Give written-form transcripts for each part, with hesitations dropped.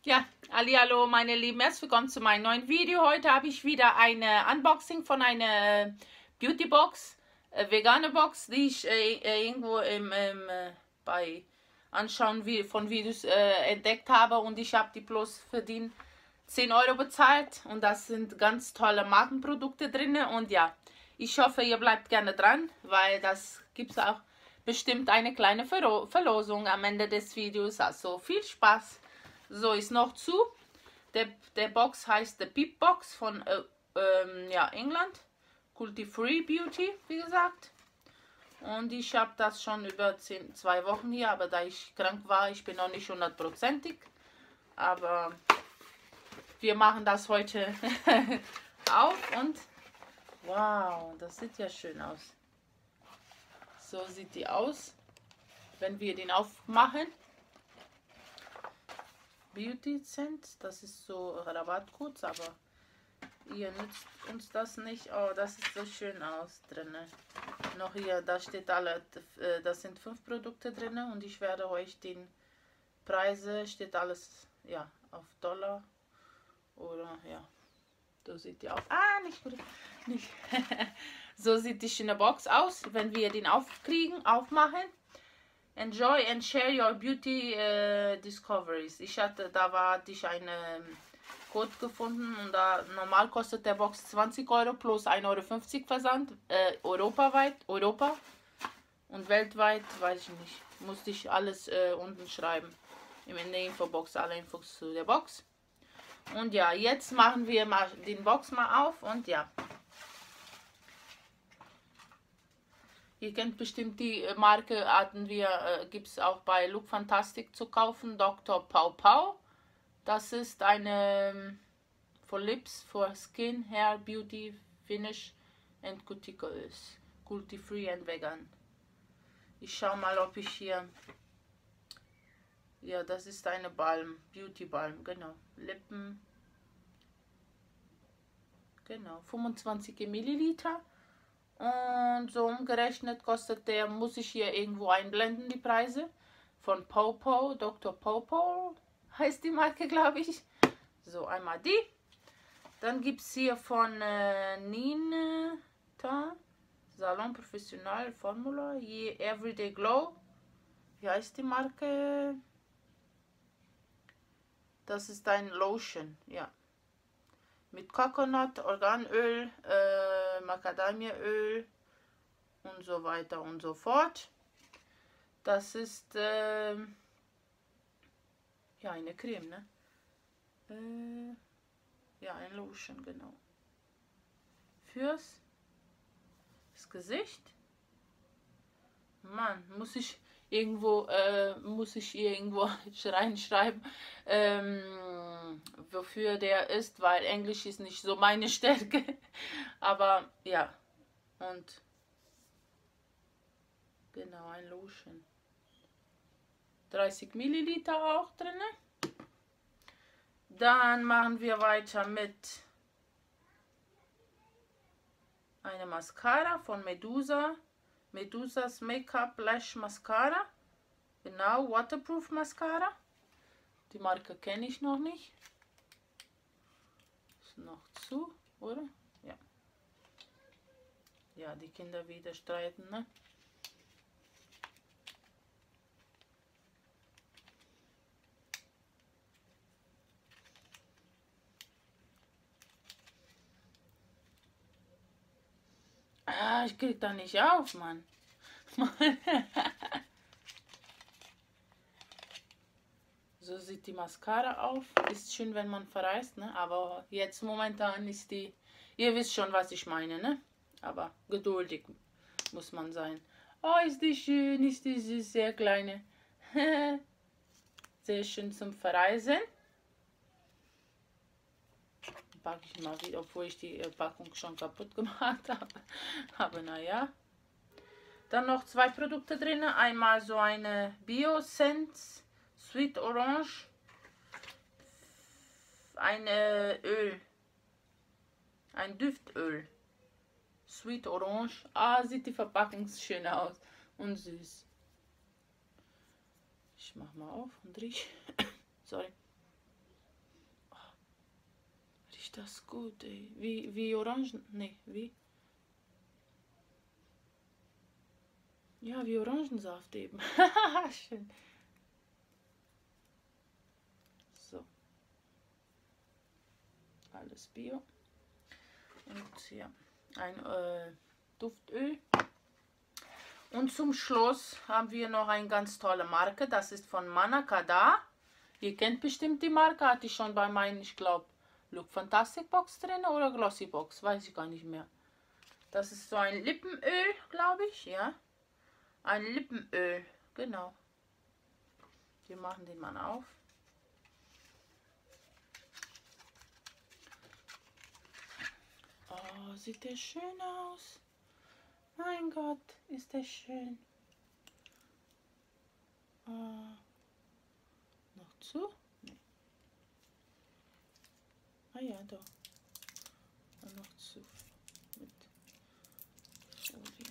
Ja, hallo meine Lieben, herzlich willkommen zu meinem neuen Video. Heute habe ich wieder eine Unboxing von einer Beauty Box, vegane Box, die ich irgendwo bei Anschauen von Videos entdeckt habe, und ich habe die bloß für den 10 Euro bezahlt, und das sind ganz tolle Markenprodukte drin. Und ja, ich hoffe, ihr bleibt gerne dran, weil das gibt es auch bestimmt eine kleine Verlosung am Ende des Videos. Also viel Spaß. So, ist noch zu. Der Box heißt The Peep Box von ja, England. Cruelty Free Beauty, wie gesagt. Und ich habe das schon über 2 Wochen hier, aber da ich krank war, ich bin noch nicht 100%ig. Aber wir machen das heute auf, und wow, das sieht ja schön aus. So sieht die aus, wenn wir den aufmachen. Beauty Cent, das ist so Rabattcodes, aber ihr nützt uns das nicht. Oh, das sieht so schön aus drinnen. Noch hier, da steht alle, das sind 5 Produkte drin, und ich werde euch den Preise, steht alles ja auf Dollar oder ja. So sieht die aus. Ah, nicht gut. Nicht. So sieht die schöne Box aus, wenn wir den aufmachen. Enjoy and share your beauty discoveries. Da hatte ich einen Code gefunden, und da normal kostet der Box 20 Euro plus 1,50 Euro Versand. Europa und weltweit, weiß ich nicht. Musste ich alles unten schreiben. In der Infobox, alle Infos zu der Box. Und ja, jetzt machen wir mal den Box mal auf, und ja. Ihr kennt bestimmt die Marke, gibt es auch bei Look Fantastic zu kaufen, Dr. Pau Pau. Das ist eine for Lips, for Skin, Hair, Beauty, Finish and Cuticles. Cruelty Free and Vegan. Ich schau mal, ob ich hier... Ja, das ist eine Balm, Beauty Balm, genau. Lippen. Genau, 25 Milliliter. Und so umgerechnet kostet der, muss ich hier irgendwo einblenden, die Preise. Von Popo, Dr. Popo heißt die Marke, glaube ich. So, einmal die. Dann gibt es hier von Nina Salon Professional Formula, Everyday Glow. Wie heißt die Marke? Das ist ein Lotion, ja. Mit Coconut, Organöl, Macadamiaöl und so weiter und so fort. Das ist ja eine Creme, ne? Ja, ein Lotion, genau. Fürs Gesicht. Mann, muss ich irgendwo reinschreiben, wofür der ist, weil Englisch ist nicht so meine Stärke. Aber ja, und genau, ein Lotion. 30 Milliliter auch drin. Dann machen wir weiter mit einer Mascara von Medusa. Medusas Make-up Lash Mascara. Genau, Waterproof Mascara. Die Marke kenne ich noch nicht. Ist noch zu, oder? Ja. Ja, die Kinder wieder streiten, ne? Ah, ich krieg da nicht auf, Mann. So sieht die Mascara auf. Ist schön, wenn man verreist, ne? Aber jetzt momentan ist die... Ihr wisst schon, was ich meine, ne? Aber geduldig muss man sein. Oh, ist die schön, ist die süß, sehr kleine. Sehr schön zum Verreisen. Packe ich mal wieder, obwohl ich die Packung schon kaputt gemacht habe. Aber naja. Dann noch 2 Produkte drin. Einmal so eine Bio-Sense Sweet Orange. Ein Öl. Ein Düftöl. Sweet Orange. Ah, sieht die Verpackung schön aus. Und süß. Ich mach mal auf und riech. Sorry. riecht das gut, ey. Wie Orangen, nee, wie? Ja, wie Orangensaft eben. Schön. So. Alles Bio. Und hier ein Duftöl. Und zum Schluss haben wir noch eine ganz tolle Marke. Das ist von Manakada. Ihr kennt bestimmt die Marke. Hatte ich schon bei meinen, ich glaube, Look Fantastic Box drin oder Glossy Box. Weiß ich gar nicht mehr. Das ist so ein Lippenöl, glaube ich. Ja. Ein Lippenöl. Genau. Wir machen den mal auf. Oh, sieht der schön aus. Mein Gott, ist der schön. Oh. Noch zu? Nee. Ah ja, da. Und noch zu. Mit Folie.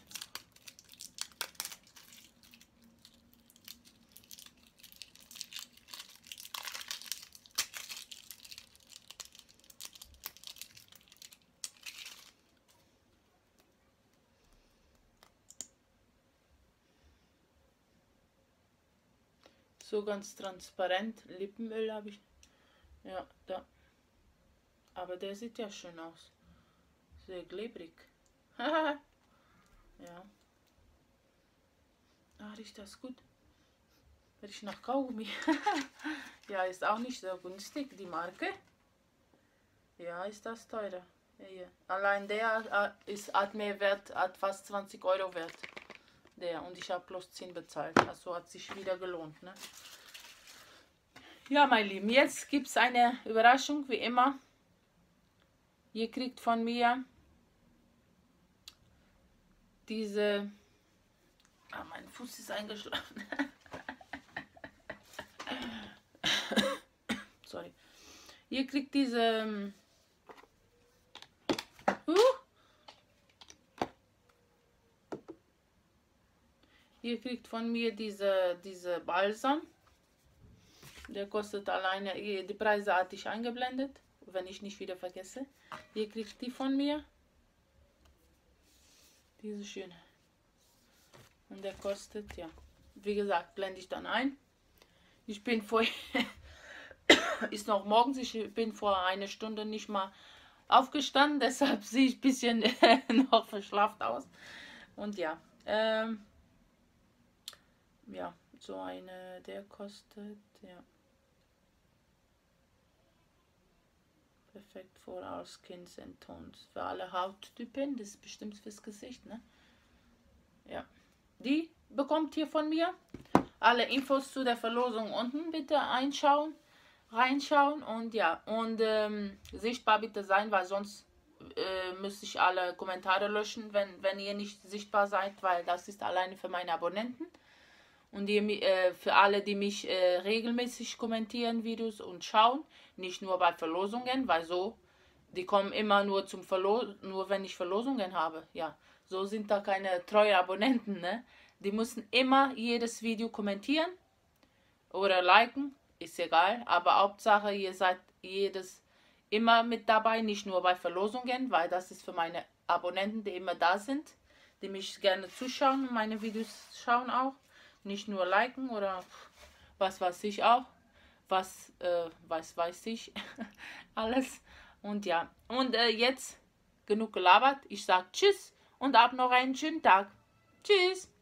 So ganz transparent. Lippenöl habe ich. Ja, da. Aber der sieht ja schön aus. Sehr klebrig. Ja. Ah, riecht das gut. Riecht nach Kaugummi. Ja, ist auch nicht so günstig, die Marke. Ja, ist das teurer. Ja, ja. Allein der hat mehr Wert, hat fast 20 Euro wert. Der, und ich habe bloß 10 bezahlt. Also hat sich wieder gelohnt, ne? Ja, meine Lieben, jetzt gibt es eine Überraschung, wie immer. Ihr kriegt von mir diese... Ah, mein Fuß ist eingeschlafen. Sorry. Ihr kriegt diese... Ihr kriegt von mir diese Balsam. Der kostet alleine, die Preise hatte ich eingeblendet, wenn ich nicht wieder vergesse. Ihr kriegt die von mir. Diese schöne. Und der kostet, ja, wie gesagt, blende ich dann ein. Ich bin vor, ist noch morgens, ich bin vor einer Stunde nicht mal aufgestanden, deshalb sehe ich ein bisschen noch verschlafen aus. Und ja, ja, so eine, der kostet, ja. Perfekt for all skins and tones. Für alle Hauttypen, das ist bestimmt fürs Gesicht, ne? Ja. Die bekommt ihr von mir. Alle Infos zu der Verlosung unten bitte reinschauen und ja, und sichtbar bitte sein, weil sonst müsste ich alle Kommentare löschen, wenn ihr nicht sichtbar seid, weil das ist alleine für meine Abonnenten. Und für alle, die mich regelmäßig kommentieren, Videos und schauen, nicht nur bei Verlosungen, weil so, die kommen immer nur zum nur wenn ich Verlosungen habe. Ja, so sind da keine treue Abonnenten, ne? Die müssen immer jedes Video kommentieren oder liken, ist egal, aber Hauptsache ihr seid immer mit dabei, nicht nur bei Verlosungen, weil das ist für meine Abonnenten, die immer da sind, die mich gerne zuschauen und meine Videos schauen auch. Nicht nur liken oder was weiß ich auch. Was weiß ich. Alles. Und ja. Und jetzt genug gelabert. Ich sage Tschüss und ab noch einen schönen Tag. Tschüss.